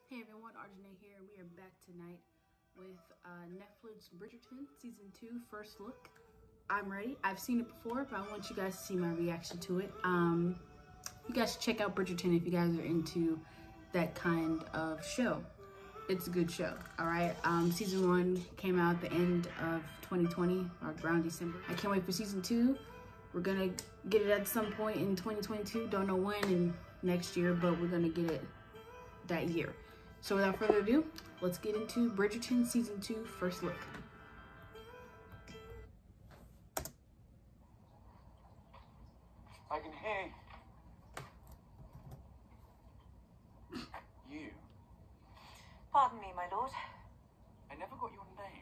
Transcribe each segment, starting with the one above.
Hey everyone, Arjuna here, and we are back tonight with Netflix Bridgerton Season 2 First Look. I'm ready. I've seen it before, but I want you guys to see my reaction to it. You guys should check out Bridgerton if you guys are into that kind of show. It's a good show, alright? Season 1 came out at the end of 2020, or around December. I can't wait for Season 2. We're gonna get it at some point in 2022. Don't know when in next year, but we're gonna get it that year. So without further ado, let's get into Bridgerton Season 2 First Look. I can hear you. Pardon me, my lord. I never got your name.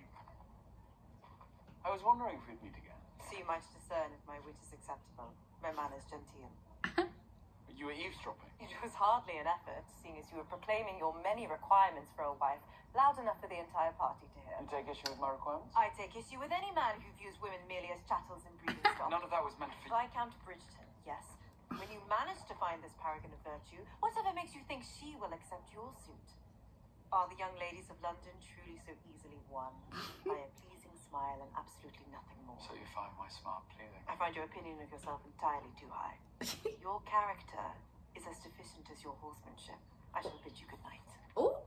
I was wondering if we'd meet again. So you might discern if my wit is acceptable, my manners genteel. You were eavesdropping. It was hardly an effort, seeing as you were proclaiming your many requirements for a wife, loud enough for the entire party to hear. You take issue with my requirements? I take issue with any man who views women merely as chattels and breeding stock. None of that was meant for you. Viscount Bridgerton, yes. When you manage to find this paragon of virtue, whatever makes you think she will accept your suit? Are the young ladies of London truly so easily won by a pleasing smile and absolutely nothing more? So you find my smile pleasing? I find your opinion of yourself entirely too high. Your character is as deficient as your horsemanship. I shall bid you good night. Oh!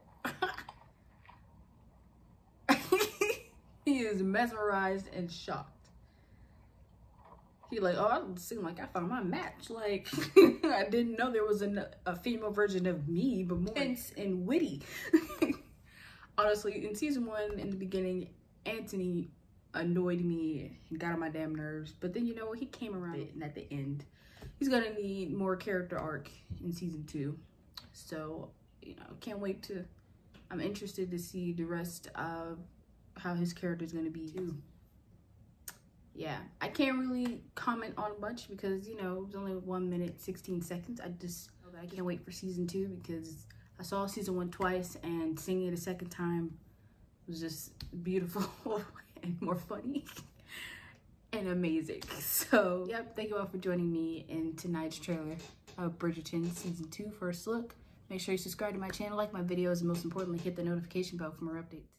He is mesmerized and shocked. He like, oh, it seemed like I found my match. Like, I didn't know there was a female version of me, but more intense and witty. Honestly, in Season 1, in the beginning, Anthony annoyed me and got on my damn nerves. But then, you know, he came around it, and at the end, he's gonna need more character arc in Season 2. So, you know, can't wait to, I'm interested to see the rest of how his character is gonna be too. Yeah, I can't really comment on much because, you know, it was only 1 minute, 16 seconds. I can't wait for Season 2 because I saw Season 1 twice and seeing it a second time was just beautiful and more funny and amazing. So, yep, thank you all for joining me in tonight's trailer of Bridgerton Season 2 First Look. Make sure you subscribe to my channel, like my videos, and most importantly, hit the notification bell for more updates.